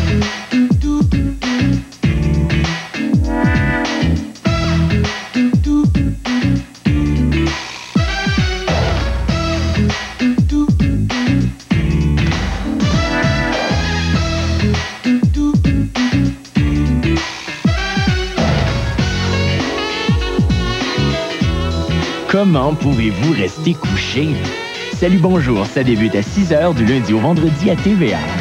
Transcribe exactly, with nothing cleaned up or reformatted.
Comment pouvez-vous rester couché? Salut, bonjour, ça débute à six heures du lundi au vendredi à T V A.